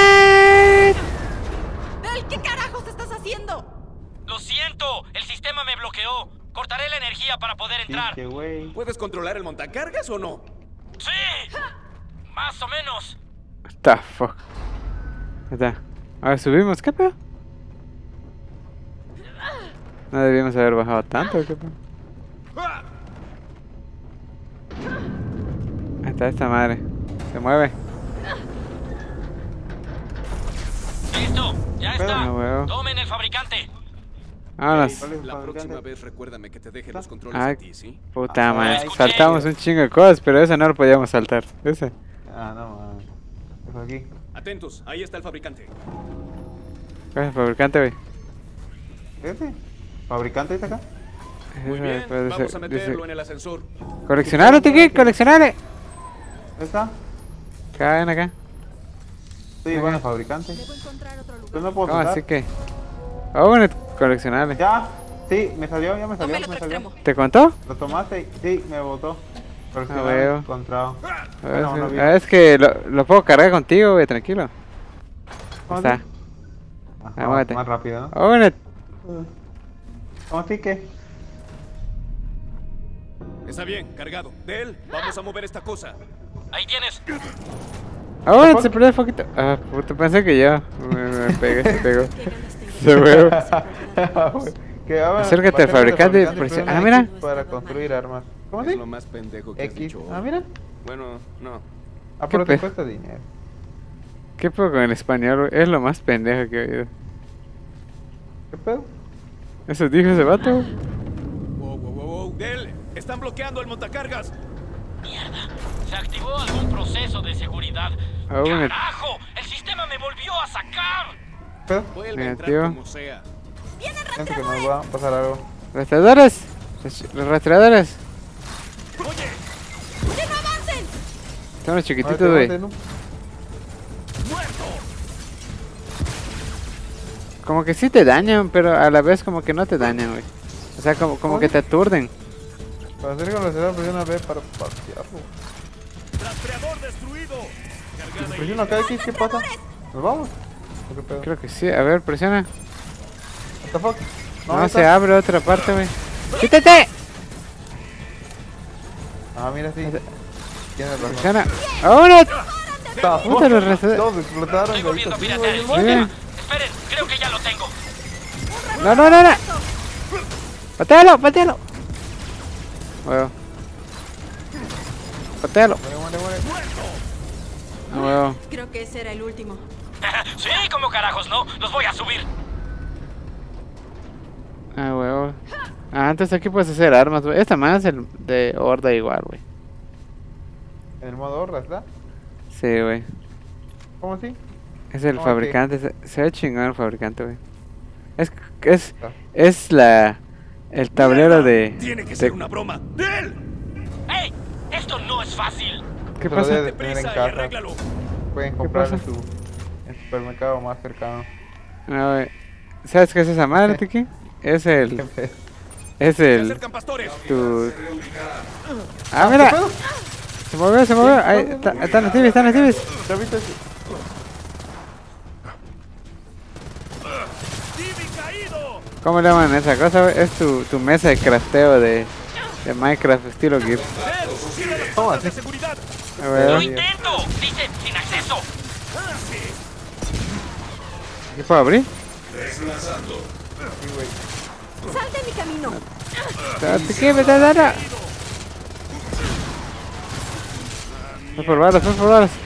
[SPEAKER 3] Del, ¿qué carajos estás haciendo?
[SPEAKER 7] Lo siento, el sistema me bloqueó. Cortaré la energía para poder entrar.
[SPEAKER 2] Pinche güey.
[SPEAKER 5] ¿Puedes controlar el montacargas o no?
[SPEAKER 7] Sí, más o menos.
[SPEAKER 1] The fuck. Ahí está. A ver, subimos. ¿Qué pedo? No debíamos haber bajado tanto. ¿Qué pedo? Ahí está esta madre. Se mueve.
[SPEAKER 7] Listo, ya está.
[SPEAKER 1] Ah, huevo.
[SPEAKER 7] Tomen el fabricante.
[SPEAKER 1] Vámonos.
[SPEAKER 2] ¿Cuál es el
[SPEAKER 5] La
[SPEAKER 2] fabricante?
[SPEAKER 5] próxima vez recuérdame que te deje los controles
[SPEAKER 1] Ah,
[SPEAKER 5] a ti, ¿sí?
[SPEAKER 1] puta madre.
[SPEAKER 2] escuché.
[SPEAKER 1] Saltamos un chingo de cosas, pero eso no lo podíamos saltar. Ese.
[SPEAKER 2] Ah, no, man. Es aquí.
[SPEAKER 5] Atentos, ahí está el fabricante.
[SPEAKER 1] ¿Cuál es el fabricante, güey?
[SPEAKER 2] ¿Ese? ¿Fabricante está acá?
[SPEAKER 5] Muy
[SPEAKER 1] Ese
[SPEAKER 5] bien,
[SPEAKER 1] puede
[SPEAKER 5] vamos
[SPEAKER 1] ser-
[SPEAKER 5] a
[SPEAKER 1] dice-
[SPEAKER 5] meterlo en el ascensor.
[SPEAKER 1] Coleccionalo, Tiki, coleccionale.
[SPEAKER 2] ¿Dónde está?
[SPEAKER 1] Caen acá.
[SPEAKER 2] Sí, bueno, fabricante.
[SPEAKER 3] Debo encontrar otro lugar.
[SPEAKER 2] Yo no puedo
[SPEAKER 1] No,
[SPEAKER 2] saltar.
[SPEAKER 1] así que. Oh, bueno, coleccionale.
[SPEAKER 2] Ya, sí, me salió, ya me
[SPEAKER 3] Tome
[SPEAKER 2] salió,
[SPEAKER 3] el
[SPEAKER 2] me
[SPEAKER 3] otro
[SPEAKER 2] salió.
[SPEAKER 3] extremo.
[SPEAKER 1] ¿Te contó?
[SPEAKER 2] ¿Lo tomaste? Sí, me botó.
[SPEAKER 1] huevo.
[SPEAKER 2] Encontrado.
[SPEAKER 1] A ver,
[SPEAKER 2] Bueno, no vi.
[SPEAKER 1] es que lo puedo cargar contigo, güey, tranquilo.
[SPEAKER 2] ¿Cómo
[SPEAKER 1] Está.
[SPEAKER 2] así? Ajá,
[SPEAKER 1] Ah, muévete.
[SPEAKER 2] más rápido, ¿no?
[SPEAKER 1] Oh, bueno,
[SPEAKER 2] ¿Cómo así que?
[SPEAKER 5] Está bien, cargado. De él, vamos a mover esta cosa.
[SPEAKER 7] Ahí tienes.
[SPEAKER 1] oh, bueno, se perdió el foquito. Ah, puta, pensé que yo. Me pegué, se pegó.
[SPEAKER 3] ¿Qué ganas tengo?
[SPEAKER 1] Se huevo.
[SPEAKER 2] Que ahora
[SPEAKER 1] Acércate al
[SPEAKER 2] bajemos
[SPEAKER 1] fabricante y
[SPEAKER 2] pero
[SPEAKER 1] presiona-
[SPEAKER 2] una
[SPEAKER 1] ah, mira.
[SPEAKER 2] X para construir armas. ¿Cómo
[SPEAKER 5] Es
[SPEAKER 2] así?
[SPEAKER 5] lo más pendejo que has
[SPEAKER 2] X.
[SPEAKER 5] dicho.
[SPEAKER 2] Ah, mira.
[SPEAKER 5] Bueno, no.
[SPEAKER 2] Ah, pero
[SPEAKER 1] ¿Qué
[SPEAKER 2] te
[SPEAKER 1] pe-
[SPEAKER 2] cuesta dinero.
[SPEAKER 1] ¿Qué puedo con el español, güey? Es lo más pendejo que he oído.
[SPEAKER 2] ¿Qué pedo?
[SPEAKER 1] Eso dijo ese vato.
[SPEAKER 5] Wow, wow, wow, wow. De él, están bloqueando el montacargas.
[SPEAKER 7] Se activó algún proceso de seguridad.
[SPEAKER 1] Oh, una-
[SPEAKER 7] ¡Carajo! ¡El sistema me volvió a sacar!
[SPEAKER 2] Pero,
[SPEAKER 5] Vuelve a entrar
[SPEAKER 1] Negativo.
[SPEAKER 5] como sea.
[SPEAKER 2] siento que nos va a pasar algo.
[SPEAKER 1] Rastreadores. Los rastreadores.
[SPEAKER 3] ¡Que no avancen!
[SPEAKER 1] Son los chiquititos,
[SPEAKER 2] Ahora
[SPEAKER 1] güey.
[SPEAKER 2] te maten,
[SPEAKER 1] Como que sí te dañan, pero a la vez como que no te dañan, güey. O sea, como que te aturden.
[SPEAKER 2] ¿no? Para hacer con la ciudad presiona B para patearlo.
[SPEAKER 10] ¡Rastreador destruido!
[SPEAKER 2] Si presiono acá X, ¿qué pasa? ¿Nos vamos? ¿O qué pedo?
[SPEAKER 1] Creo que sí. A ver, presiona.
[SPEAKER 2] What the fuck?
[SPEAKER 1] No,
[SPEAKER 2] ahí
[SPEAKER 1] se
[SPEAKER 2] está.
[SPEAKER 1] abre otra parte, güey. ¡Quítate!
[SPEAKER 2] Ah, mira, sí. Tienes razón.
[SPEAKER 1] Presiona. ¡Vámonos!
[SPEAKER 2] Ah,
[SPEAKER 1] Puta, los rastreadores.
[SPEAKER 2] todos explotaron.
[SPEAKER 7] Estoy volviendo
[SPEAKER 2] ahorita sí,
[SPEAKER 7] piratear el
[SPEAKER 2] güey.
[SPEAKER 7] sistema. Esperen, creo que ya lo tengo.
[SPEAKER 1] No, no, no, no. Patealo, patealo. Huevo. Patealo.
[SPEAKER 2] Muere, muere, muere.
[SPEAKER 1] Huevo.
[SPEAKER 3] Creo que ese era el último.
[SPEAKER 7] Sí, como carajos, no. Los voy a subir.
[SPEAKER 1] Ah, huevo. Ah, entonces aquí puedes hacer armas, güey. Esta más es el de horda igual, güey.
[SPEAKER 2] En el modo horda, ¿está?
[SPEAKER 1] Sí, güey.
[SPEAKER 2] ¿Cómo así?
[SPEAKER 1] Es el
[SPEAKER 2] Ok.
[SPEAKER 1] fabricante. Se ve chingón el fabricante, güey. Es el tablero de...
[SPEAKER 10] Tiene que
[SPEAKER 1] de-
[SPEAKER 10] ser una broma. ¡Del!
[SPEAKER 7] ¡Ey! Esto no es fácil.
[SPEAKER 1] ¿Qué
[SPEAKER 2] Se lo
[SPEAKER 1] pasa?
[SPEAKER 2] debe de tener en
[SPEAKER 10] ¡Prisa y
[SPEAKER 2] casa.
[SPEAKER 10] arréglalo!
[SPEAKER 2] Pueden comprar
[SPEAKER 1] pasa?
[SPEAKER 2] en su supermercado más cercano.
[SPEAKER 1] No, güey. ¿Sabes qué es esa madre, Tiki? Es el... Es
[SPEAKER 10] ¡Se
[SPEAKER 1] el...
[SPEAKER 10] acercan pastores!
[SPEAKER 1] Tu... Ah, mira. Se movió, se movió. Ahí están los tibis, están los tibis.
[SPEAKER 2] ¿Ya viste?
[SPEAKER 10] ¡Tibi caído!
[SPEAKER 1] ¿Cómo le llaman a esa cosa, güey? Es tu mesa de crafteo de Minecraft estilo GIF.
[SPEAKER 10] ¡Del! ¡Cierra las
[SPEAKER 2] ¿Cómo
[SPEAKER 10] puertas de
[SPEAKER 2] así?
[SPEAKER 10] seguridad!
[SPEAKER 1] A ver,
[SPEAKER 7] ¡Lo intento! Dice, sin acceso.
[SPEAKER 10] ¡Ah, sí!
[SPEAKER 1] ¿qué puedo abrir?
[SPEAKER 3] ¡Sal de mi camino!
[SPEAKER 1] Tiki, vete a dar. Fue por balas, fue por balas.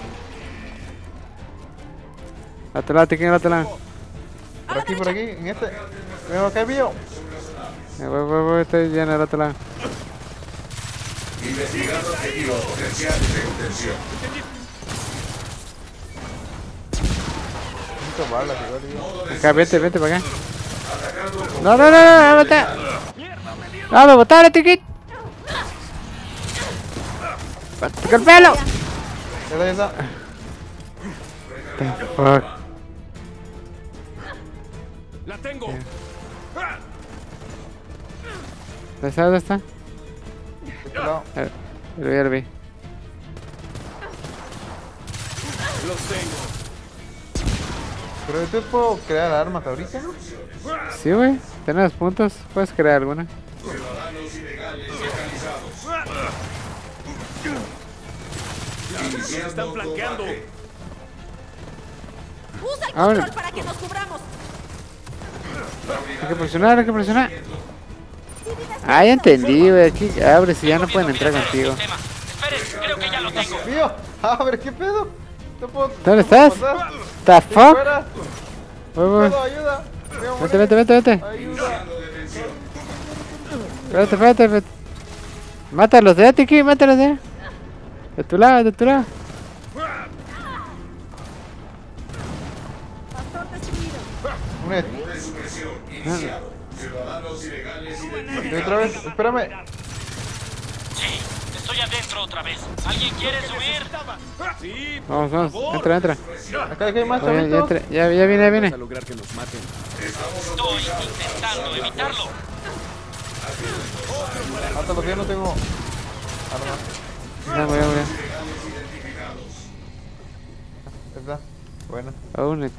[SPEAKER 1] Al otro lado, Tiki, al otro lado.
[SPEAKER 2] Por aquí, en este. Veo acá, vio.
[SPEAKER 1] Voy, estoy ya en el otro lado.
[SPEAKER 6] Investigando objetivos potenciales de contención.
[SPEAKER 2] Muchas balas, igual, yo.
[SPEAKER 1] Acá, vete para acá. No, vete. No, me botaron, Tiki. ¡Toca el pelo!
[SPEAKER 2] Ya está.
[SPEAKER 1] The fuck.
[SPEAKER 10] ¡La tengo!
[SPEAKER 1] ¿Dónde está?
[SPEAKER 2] De este lado.
[SPEAKER 1] Ya lo vi.
[SPEAKER 10] ¡Los tengo!
[SPEAKER 2] Pero yo puedo crear armas ahorita, ¿no?
[SPEAKER 1] Sí, güey. Tienes puntos. Puedes crear alguna.
[SPEAKER 6] Ciudadanos ilegales localizados.
[SPEAKER 10] ¡Se están flanqueando!
[SPEAKER 3] ¡Usa el
[SPEAKER 1] Ahora.
[SPEAKER 3] control para que nos cubramos!
[SPEAKER 1] Hay que presionar, hay que presionar. Ah, ya entendí, güey. Aquí abres y ya no pueden entrar contigo.
[SPEAKER 7] Esperen, creo que ya lo tengo.
[SPEAKER 2] Vio. Abre, ¿qué pedo? No puedo.
[SPEAKER 1] ¿Dónde
[SPEAKER 2] no puedo
[SPEAKER 1] estás?
[SPEAKER 2] pasar.
[SPEAKER 1] The
[SPEAKER 2] Estoy
[SPEAKER 1] fuck?
[SPEAKER 2] fuera.
[SPEAKER 1] Voy.
[SPEAKER 2] Puedo, ayuda. Me voy a
[SPEAKER 1] Vete,
[SPEAKER 2] morir.
[SPEAKER 1] vete.
[SPEAKER 2] Ayuda.
[SPEAKER 1] Espérate. Mátalos de Tiki, mátalos de. De tu lado.
[SPEAKER 3] Pastor destruido.
[SPEAKER 2] Une.
[SPEAKER 6] Supresión iniciado. Ciudadanos ilegales identificados.
[SPEAKER 2] Otra vez, espérame.
[SPEAKER 7] Sí, estoy adentro otra vez. ¿Alguien quiere subir?
[SPEAKER 10] ¡Sí!
[SPEAKER 1] Vamos. Entra.
[SPEAKER 2] Acá hay más
[SPEAKER 1] Ya,
[SPEAKER 2] chavitos.
[SPEAKER 1] ya viene.
[SPEAKER 5] Vamos a lograr que nos maten.
[SPEAKER 7] Estoy intentando evitarlo.
[SPEAKER 2] Hasta los días no tengo armas.
[SPEAKER 1] Ya voy.
[SPEAKER 2] ¿Verdad? Bueno.
[SPEAKER 1] Aún.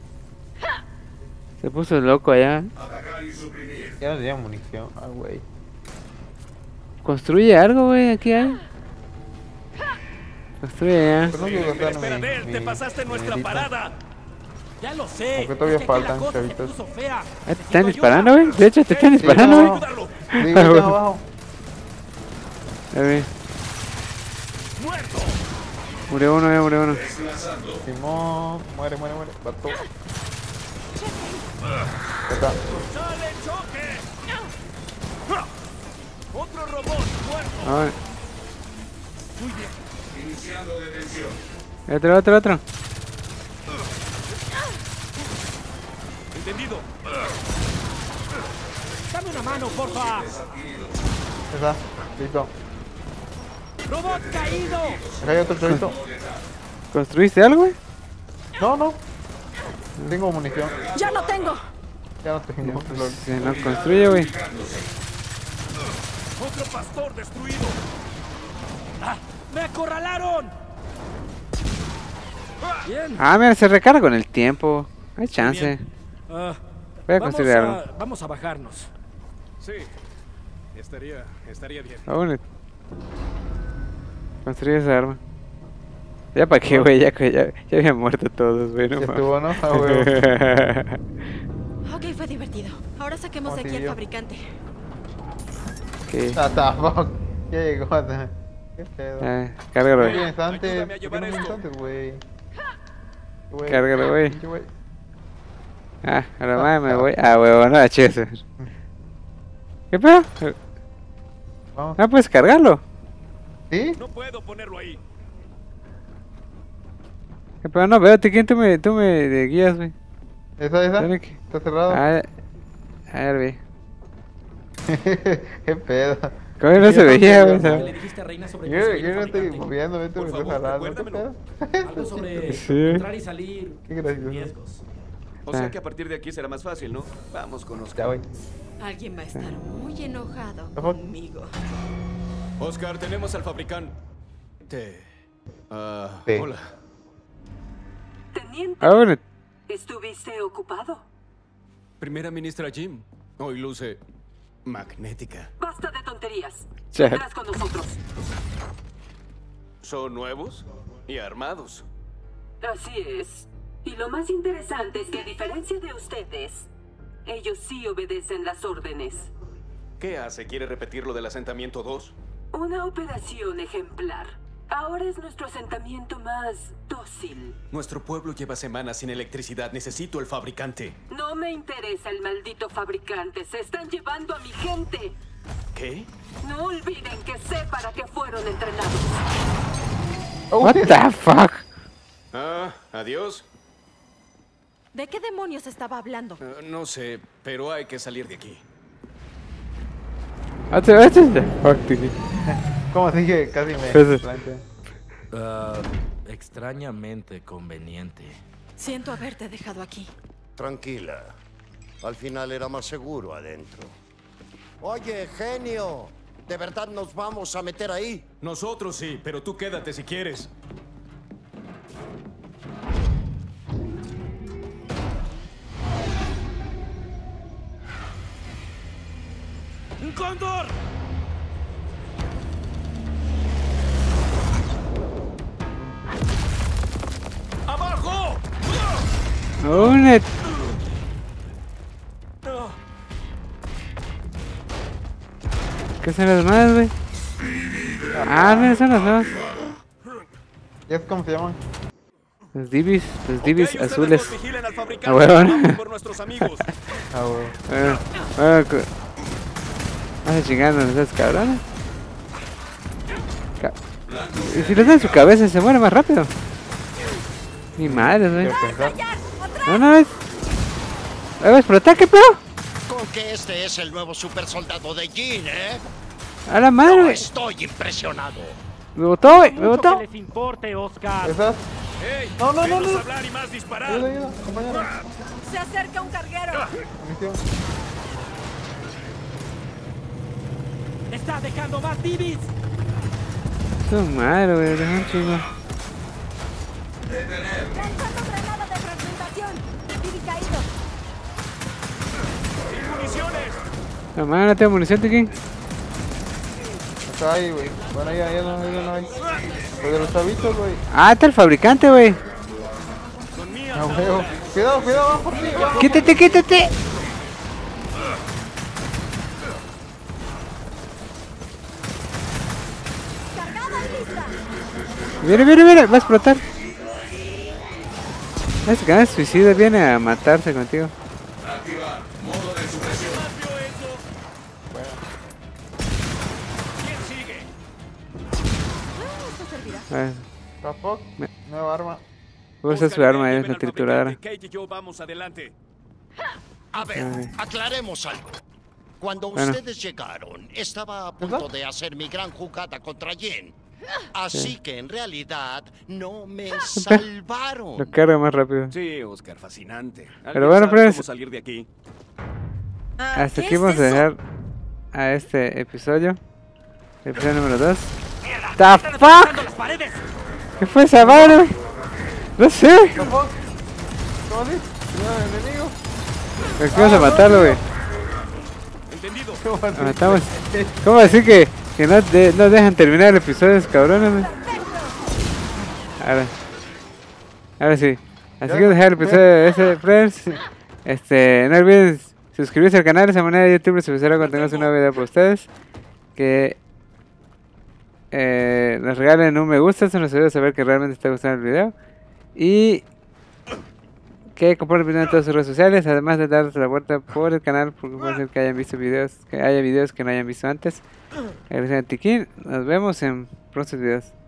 [SPEAKER 1] Se puso loco allá.
[SPEAKER 6] Atacar y suprimir.
[SPEAKER 2] Ya no tenía munición. Ah, güey.
[SPEAKER 1] Construye algo, güey. Aquí hay. Construye ya.
[SPEAKER 2] Pero no quiero gastar
[SPEAKER 10] ¡Espera, Del! ¡Te pasaste nuestra parada!
[SPEAKER 11] Ya lo sé.
[SPEAKER 2] Aunque todavía
[SPEAKER 11] es que aquí la
[SPEAKER 2] faltan,
[SPEAKER 11] cosa se
[SPEAKER 2] chavitos.
[SPEAKER 11] puso fea.
[SPEAKER 1] Te están disparando, güey. De hecho, te están
[SPEAKER 2] Sí,
[SPEAKER 1] disparando,
[SPEAKER 2] no.
[SPEAKER 1] güey.
[SPEAKER 2] Digo,
[SPEAKER 1] Ah, bueno.
[SPEAKER 2] abajo.
[SPEAKER 1] Ya vi.
[SPEAKER 10] ¡Muerto!
[SPEAKER 1] Murió uno.
[SPEAKER 2] Simón. Muere. Bato. Ya está.
[SPEAKER 10] ¡Sale el choque! ¡Otro robot muerto!
[SPEAKER 1] A ver.
[SPEAKER 10] Muy bien.
[SPEAKER 6] Iniciando detención.
[SPEAKER 1] Otro.
[SPEAKER 10] Entendido. Dame una mano, porfa.
[SPEAKER 2] Está, listo.
[SPEAKER 10] Robot caído.
[SPEAKER 2] Acá hay otro chavito.
[SPEAKER 1] ¿Construiste algo, güey?
[SPEAKER 2] No. Tengo munición.
[SPEAKER 3] ¡Ya lo tengo!
[SPEAKER 2] Ya no tengo.
[SPEAKER 1] Se no construye, güey.
[SPEAKER 10] Otro pastor destruido. ¡Ah! ¡Me acorralaron! Bien.
[SPEAKER 1] Ah, mira, se recarga con el tiempo. Hay chance.
[SPEAKER 10] Ah,
[SPEAKER 1] Voy a construir algo.
[SPEAKER 10] Vamos a bajarnos.
[SPEAKER 5] Sí, estaría bien.
[SPEAKER 1] Vámonos. Construir esa arma. Ya para qué, güey, ya habían muerto todos, güey. No
[SPEAKER 2] Ya
[SPEAKER 1] mames.
[SPEAKER 2] estuvo, ¿no? Ah, huevo.
[SPEAKER 3] Ok, fue divertido. Ahora saquemos de aquí al fabricante.
[SPEAKER 1] Ok.
[SPEAKER 2] Ah, the fuck. Ya llegó. Qué pedo.
[SPEAKER 1] Cárgalo,
[SPEAKER 2] ¿Qué
[SPEAKER 1] güey.
[SPEAKER 2] vienes antes?
[SPEAKER 10] Ayúdame a
[SPEAKER 2] ¿Por qué
[SPEAKER 10] llevar
[SPEAKER 2] no vienes
[SPEAKER 10] esto.
[SPEAKER 2] antes, güey?
[SPEAKER 1] Cárgalo, güey.
[SPEAKER 2] Pinche güey.
[SPEAKER 1] Ah, ahora más me voy. Ah, huevo, no, chese. ¿Qué pedo?
[SPEAKER 2] Vamos.
[SPEAKER 1] No puedes cargarlo.
[SPEAKER 2] ¿Sí?
[SPEAKER 10] No puedo ponerlo ahí.
[SPEAKER 1] ¿Qué pedo? No veo, ¿quién tú me guías, güey?
[SPEAKER 2] ¿Esa?
[SPEAKER 1] Tiene que-
[SPEAKER 2] ¿Está cerrado?
[SPEAKER 1] A ver, güey.
[SPEAKER 2] Qué pedo.
[SPEAKER 1] ¿Cómo no se veía, güey?
[SPEAKER 10] ¿Qué le dijiste a Reina sobre
[SPEAKER 2] Yo
[SPEAKER 10] conseguir
[SPEAKER 2] no
[SPEAKER 10] un
[SPEAKER 2] estoy
[SPEAKER 10] fabricante?
[SPEAKER 2] moviendo, vete,
[SPEAKER 10] Por
[SPEAKER 2] me estás
[SPEAKER 10] favor,
[SPEAKER 2] jalando. ¿Qué
[SPEAKER 10] recuérdamelo.
[SPEAKER 2] pedo?
[SPEAKER 10] Algo sobre
[SPEAKER 1] Sí.
[SPEAKER 10] entrar y salir
[SPEAKER 2] Qué gracioso.
[SPEAKER 10] sin riesgos.
[SPEAKER 5] O sea que a partir de aquí será más fácil, ¿no? Vamos con
[SPEAKER 2] Ya,
[SPEAKER 5] Oscar.
[SPEAKER 2] güey.
[SPEAKER 3] Alguien va a estar muy enojado
[SPEAKER 2] Ajá.
[SPEAKER 3] conmigo.
[SPEAKER 8] Oscar, tenemos al fabricante.
[SPEAKER 2] Sí.
[SPEAKER 8] Hola.
[SPEAKER 11] Teniente,
[SPEAKER 1] Ah, bueno.
[SPEAKER 11] ¿estuviste ocupado?
[SPEAKER 8] Primera ministra Jim. Hoy luce magnética.
[SPEAKER 11] Basta de tonterías.
[SPEAKER 1] Sí.
[SPEAKER 11] Vendrás con nosotros.
[SPEAKER 5] ¿Son nuevos? Y armados.
[SPEAKER 11] Así es. Y lo más interesante es que a diferencia de ustedes, ellos sí obedecen las órdenes.
[SPEAKER 5] ¿Qué hace? ¿Quiere repetir lo del asentamiento 2?
[SPEAKER 11] Una operación ejemplar. Ahora es nuestro asentamiento más dócil.
[SPEAKER 8] Nuestro pueblo lleva semanas sin electricidad. Necesito el fabricante.
[SPEAKER 11] No me interesa el maldito fabricante. Se están llevando a mi gente.
[SPEAKER 8] ¿Qué?
[SPEAKER 11] No olviden que sé para qué fueron entrenados.
[SPEAKER 1] What the fuck?
[SPEAKER 5] Ah, adiós.
[SPEAKER 3] ¿De qué demonios estaba hablando?
[SPEAKER 8] No sé, pero hay que salir de aquí.
[SPEAKER 1] Fuck, tío.
[SPEAKER 2] Como dije, casi me
[SPEAKER 1] Eso.
[SPEAKER 2] planté.
[SPEAKER 9] Extrañamente conveniente.
[SPEAKER 3] Siento haberte dejado aquí.
[SPEAKER 4] Tranquila. Al final era más seguro adentro. Oye, genio. ¿De verdad nos vamos a meter ahí?
[SPEAKER 8] Nosotros sí, pero tú quédate si quieres.
[SPEAKER 10] ¡Un cóndor! ¡Abajo!
[SPEAKER 1] Únete. ¿Qué son las más, güey? Ah, no, son las dos.
[SPEAKER 2] ¿Ya es cómo se llaman?
[SPEAKER 1] Los divis
[SPEAKER 10] Ok, ustedes
[SPEAKER 1] azules.
[SPEAKER 10] nos vigilen al fabricante.
[SPEAKER 1] Ah, huevón.
[SPEAKER 10] Vamos por nuestros amigos.
[SPEAKER 2] Ah, huevo.
[SPEAKER 1] Vas a chingarnos esos cabrones. Y si les dan su cabeza se muere más rápido. Ni madre, güey.
[SPEAKER 2] Quiero pensar.
[SPEAKER 1] No, es. ¿Va a explotar? ¿Qué pedo?
[SPEAKER 4] Con que este es el nuevo super soldado de Jin, ¿eh?
[SPEAKER 1] A la madre,
[SPEAKER 4] No
[SPEAKER 1] güey.
[SPEAKER 4] estoy impresionado.
[SPEAKER 1] Me botó, güey. Me
[SPEAKER 10] Mucho
[SPEAKER 1] botó.
[SPEAKER 10] que les importe, Oscar.
[SPEAKER 2] ¿Esas?
[SPEAKER 10] ¡Ey!
[SPEAKER 2] No, no, no,
[SPEAKER 10] menos
[SPEAKER 2] no.
[SPEAKER 10] hablar y más disparar.
[SPEAKER 2] Ayuda, compañero.
[SPEAKER 3] Se acerca un carguero.
[SPEAKER 2] Munición.
[SPEAKER 10] ¡Está dejando más divis!
[SPEAKER 1] Su madre, güey. Deja un chingo.
[SPEAKER 3] Lanzando granada de fragmentación. Divi caído.
[SPEAKER 10] ¡Sin municiones!
[SPEAKER 1] No mames, no tengo munición, Tiki.
[SPEAKER 2] Está ahí, güey. Bueno, ya no hay. Lo de los chavitos, güey.
[SPEAKER 1] Ah, está el fabricante, güey.
[SPEAKER 10] Son mías
[SPEAKER 2] Ah, huevo.
[SPEAKER 10] ahora.
[SPEAKER 2] Cuidado, va por ti.
[SPEAKER 1] Quítate.
[SPEAKER 3] Cargada y lista.
[SPEAKER 1] Mira, va a explotar. Ese canal suicida viene a matarse contigo.
[SPEAKER 6] Activar. Modo de supresión.
[SPEAKER 10] ¿Más vio eso? ¿Quién sigue?
[SPEAKER 3] Esto servirá.
[SPEAKER 1] ver,
[SPEAKER 2] Capok, nueva arma.
[SPEAKER 1] voy a usar su arma, es la trituradora.
[SPEAKER 10] Kate y yo vamos adelante.
[SPEAKER 4] A ver,
[SPEAKER 1] Ay.
[SPEAKER 4] aclaremos algo. Cuando
[SPEAKER 1] Bueno.
[SPEAKER 4] ustedes llegaron, estaba a punto de hacer mi gran jugada contra Jen. Así que en realidad no me salvaron.
[SPEAKER 1] Lo carga más rápido.
[SPEAKER 5] Sí, Oscar, fascinante.
[SPEAKER 1] Pero bueno,
[SPEAKER 5] ¿Sabe
[SPEAKER 1] pues,
[SPEAKER 5] cómo salir de aquí?
[SPEAKER 1] hasta
[SPEAKER 3] ¿Qué
[SPEAKER 1] aquí
[SPEAKER 3] es
[SPEAKER 1] vamos a
[SPEAKER 3] eso?
[SPEAKER 1] dejar a este episodio. Episodio número 2. ¿The fuck?
[SPEAKER 10] ¡Las paredes!
[SPEAKER 1] ¿Qué fue esa mano? No sé.
[SPEAKER 2] Capok, ¿cómo así? Cuidado, enemigo.
[SPEAKER 1] ¿Por qué vamos a matarlo, güey?
[SPEAKER 10] Entendido.
[SPEAKER 2] ¿Cómo así?
[SPEAKER 1] Lo matamos. ¿Cómo decir que no, no dejan terminar el episodio, esos cabrones, güey? Ahora sí. Así que vamos a dejar el episodio ese, friends. No olviden suscribirse al canal, de esa manera YouTube les avisará cuando tengamos una nueva video para ustedes. Que nos regalen un me gusta, eso nos ayuda a saber que realmente está gustando el video. Y que compartan el video en todas sus redes sociales, además de darse la vuelta por el canal, porque puede ser que hayan visto videos, que haya videos que no hayan visto antes. Nos vemos en próximos videos.